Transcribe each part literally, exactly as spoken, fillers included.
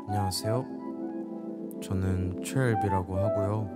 안녕하세요. 저는 최엘비라고 하고요.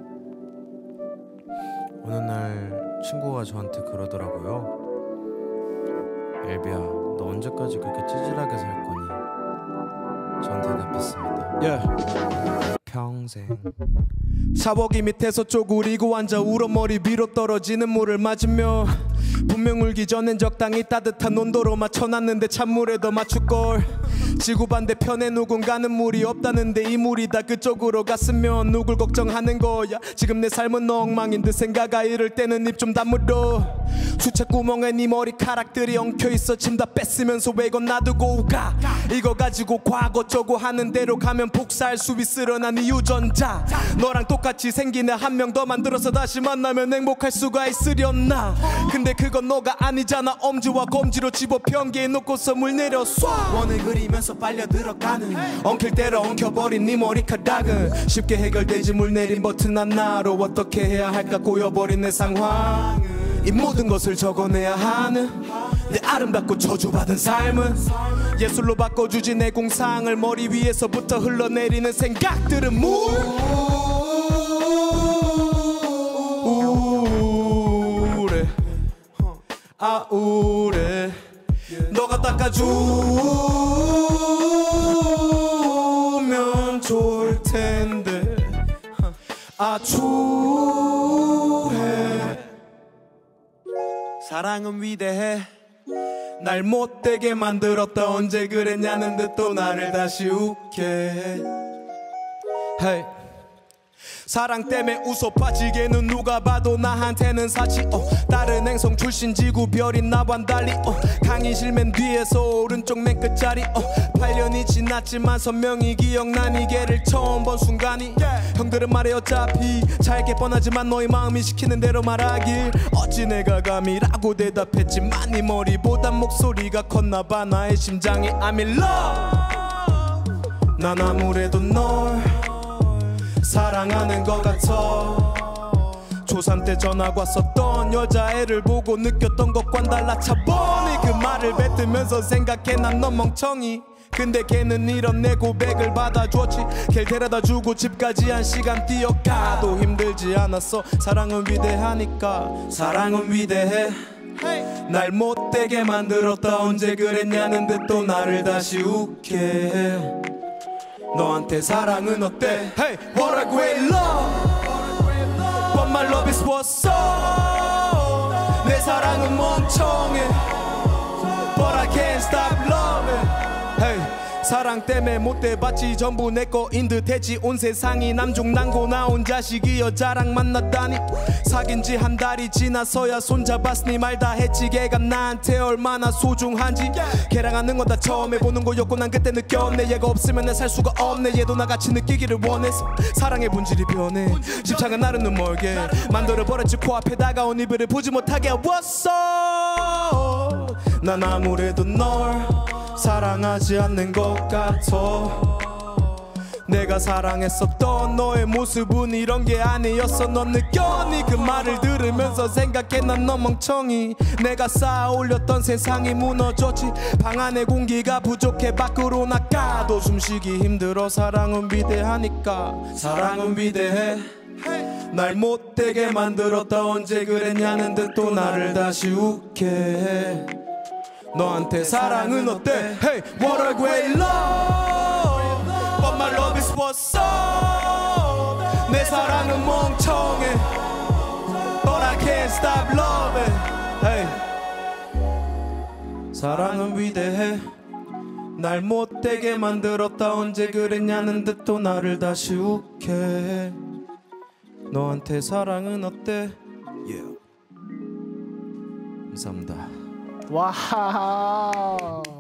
어느 날 친구가 저한테 그러더라고요. 엘비야, 너 언제까지 그렇게 찌질하게 살 거니? 전 대답했습니다. yeah. 평생. 샤워기 밑에서 쪼그리고 앉아 울어 머리 위로 떨어지는 물을 맞으며 분명 울기 전엔 적당히 따뜻한 온도로 맞춰놨는데 찬물에 더 맞출걸. 지구 반대편에 누군가는 물이 없다는데 이 물이 다 그쪽으로 갔으면 누굴 걱정하는 거야. 지금 내 삶은 엉망인 듯 생각아. 이럴 때는 입 좀 다물어. 수채구멍에 네 머리카락들이 엉켜있어. 침 다 뺐으면서 왜 이건 놔두고 가. 이거 가지고 과거 저거 하는 대로 가면 복사할 수 있으려 난 이 유전자. 너랑 똑같이 생긴 애 한 명 더 만들어서 다시 만나면 행복할 수가 있으려나. 근데 그건 너가 아니잖아. 엄지와 검지로 집어 변기에 놓고서 물 내려 쏴. 원을 그리면서 빨려 들어가는 엉킬 대로 엉켜버린 네 머리카락은 쉽게 해결되지. 물 내린 버튼 하나로 어떻게 해야 할까 고여버린 내 상황. 이 모든 것을 적어내야 하는 내 아름답고 저주받은 삶은 예술로 바꿔주지. 내 공상을 머리 위에서부터 흘러내리는 생각들은 물 우울해 아 우울해. 너가 닦아주면 좋을 텐데 아 추해. 사랑은 위대해. 날 못되게 만들었다. 언제 그랬냐는 듯 또 나를 다시 웃게 해. hey. 사랑 때문에 웃어 빠지게는 누가 봐도 나한테는 사치. 어. 다른 행성 출신 지구 별인 나와는 달리 어. 강의실 맨 뒤에서 오른쪽 맨 끝자리 어. 팔 년이 지났지만 선명히 기억난 이 개를 처음 본 순간이 yeah. 형들은 말해 어차피 잘게 뻔하지만 너의 마음이 시키는 대로 말하길. 어찌 내가 감이라고 대답했지만 네 머리보단 목소리가 컸나봐. 나의 심장이 I'm in love. 난 아무래도 널 사랑하는 것 같아. 초삼 때 전화 왔었던 여자애를 보고 느꼈던 것과는 달라 차보니 그 말을 뱉으면서 생각해 난 넌 멍청이. 근데 걔는 이런 내 고백을 받아줬지. 걔를 데려다주고 집까지 한 시간 뛰어가도 힘들지 않았어. 사랑은 위대하니까. 사랑은 위대해. 날 못되게 만들었다. 언제 그랬냐는 듯 또 나를 다시 웃게 해. 너한테 사랑은 어때? Hey, what a great love. But my love is what's up. 내 사랑은 멍청해. But I can't stop loving. Hey. 사랑 때문에 못돼봤지. 전부 내 거인 듯 했지. 온 세상이 남중난고 나 혼자 시기 여자랑 만났다니. 사귄 지 한 달이 지나서야 손잡았으니 말 다 했지. 걔가 나한테 얼마나 소중한지. 걔랑 하는 건 다 처음 해보는 거였고 난 그때 느꼈네. 얘가 없으면 난 살 수가 없네. 얘도 나같이 느끼기를 원해서. 사랑의 본질이 변해. 집착은 나르는 멀게 만들어버렸지. 코앞에 다가온 이별을 보지 못하게 왔어. 난 아무래도 널 사랑하지 않는 것 같아. 내가 사랑했었던 너의 모습은 이런 게 아니었어. 넌 느꼈니? 그 말을 들으면서 생각해 난 너 멍청이. 내가 쌓아 올렸던 세상이 무너졌지. 방 안에 공기가 부족해 밖으로 나가도 숨쉬기 힘들어. 사랑은 위대하니까. 사랑은 위대해. 날 못되게 만들었다. 언제 그랬냐는 듯 또 나를 다시 웃게 해. 너한테 사랑은 어때? Hey, what a great love. But my love is what's up. 내 사랑은 멍청해. But I can't stop loving. Hey. 사랑은 위대해. 날 못되게 만들었다. 언제 그랬냐는 듯 또 나를 다시 웃게 해. 너한테 사랑은 어때? Yeah. 감사합니다. 와우.